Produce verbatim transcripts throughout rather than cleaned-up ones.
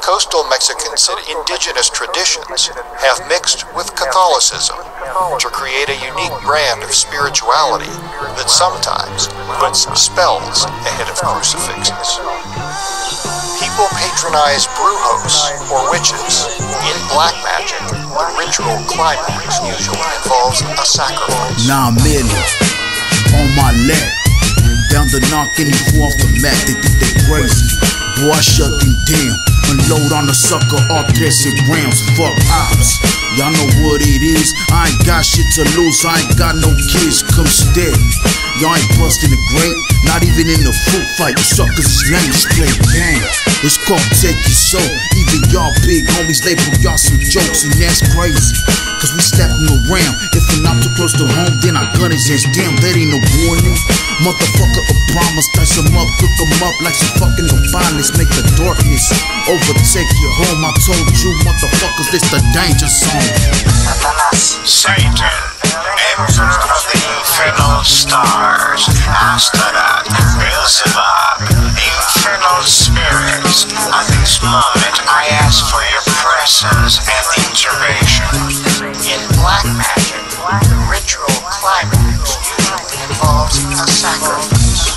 coastal Mexican city, indigenous traditions have mixed with Catholicism to create a unique brand of spirituality that sometimes puts spells ahead of crucifixes. People patronize brujos, or witches. In black magic, the ritual climax usually involves a sacrifice. Nah, man, on my leg, down the knock and you off the mat, they think they crazy. Boy, I shut them down. Unload on the sucker, all tres grams. Fuck ops, y'all know what it is. I ain't got shit to lose, I ain't got no kids, come stay. Y'all ain't busting the great, not even in the fruit fight. You suckers is lame, just play game. It's called take your soul. Even y'all big homies label y'all some jokes, and that's crazy. Cause we stepping around. If we're not too close to home, then our gun is ass. Damn, that ain't no warning. Motherfucker, a promise, dice them up, cook them up like some fucking violence. Make the darkness overtake your home. I told you, motherfuckers, this the danger zone. Satan, emperor of the infernal stars, Astaroth, Beelzebub, infernal spirits. At this moment, I ask for your presence and intervention. In black magic, the ritual climax usually involves a sacrifice.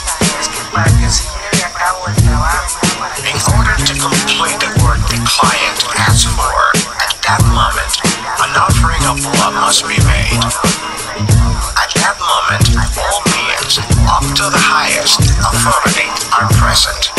In order to complete the work the client asks for, at that moment, an offering of blood must be made. At that moment, all beings, up to the highest authority, are present.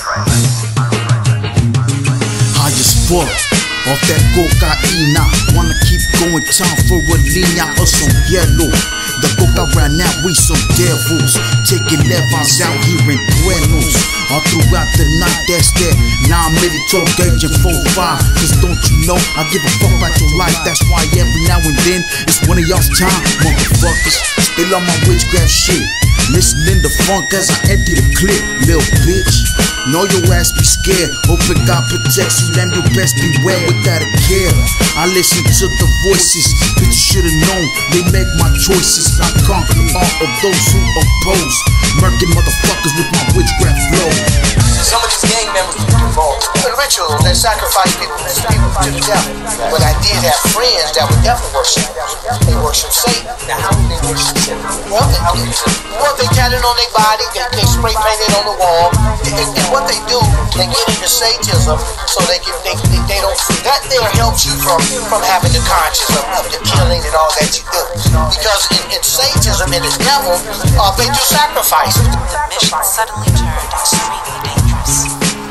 High as fuck, off that cocaína. Wanna keep going, time for a línea or some yellow. The coca ran out, we some devils. Taking levels out here in Buenos. All throughout the night, that's that nine millimeter twelve gauge and four five. Cause don't you know, I give a fuck about your life. That's why every now and then, it's one of y'all's time, motherfuckers. Still on my witchcraft shit. Listening to funk as I empty the clip, little bitch. Know your ass be scared. Hoping God protects you, and you best beware without a care. I listen to the voices, bitch, you should've known. They make my choices. I conquer all of those who oppose. Murking motherfuckers with my witchcraft flow. Some of these gang members get involved in rituals that sacrifice people, people to the devil. But I did have friends that would definitely worship. They worship Satan. Now, how do they worship Satan? Well, they, well, they tat it on their body, they, they spray paint it on the wall. And, and what they do, they get into Satanism so they can they, they, they don't that there helps you from from having the conscience of, of the killing and all that you do. Because in, in Satanism and the devil, uh, they do sacrifices. The mission suddenly turned extremely dangerous.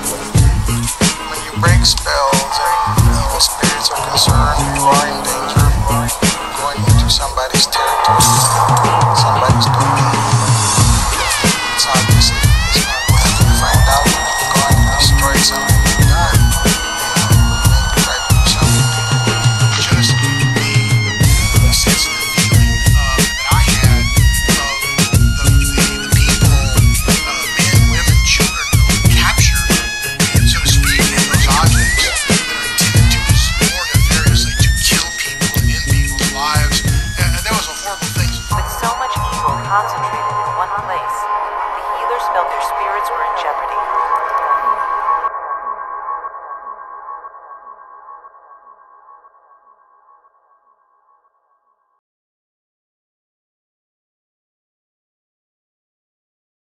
When you break spells and evil spirits are concerned, you are in danger of going into somebody's territory, somebody's domain. It's obviously it's not what you find out when you've gone and destroyed something you've done. Maybe try to do something. Just the, the sense of the feeling uh, that I had of the, the, the people, uh, men, women, children who were captured, so to speak, in those objects that are intended to us more nefariously to kill people and end people's lives. And, and that was a horrible thing. With so much evil concentrated in one place, the healers felt their spirits were in jeopardy.